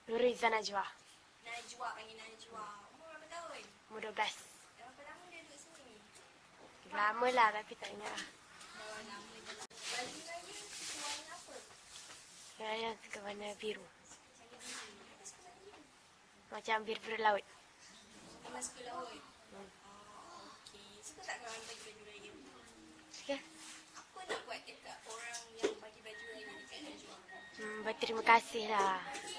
Nuriza Najwa. Najwa, panggil Najwa. Umur berapa tahun? Umur 12. Berapa lama dia duduk sini? Lama lah tapi tak ingat lah. Dah lama je lah. Baju raya warna apa? Yang suka warna biru. Saya biru. Kenapa suka warna biru? Macam biru-biru laut. Memang suka laut? Oh, okey. Suka tak kawan bagi baju raya? Suka? Apa nak buat dekat orang yang bagi baju raya dekat Najwa? Berterima kasih lah.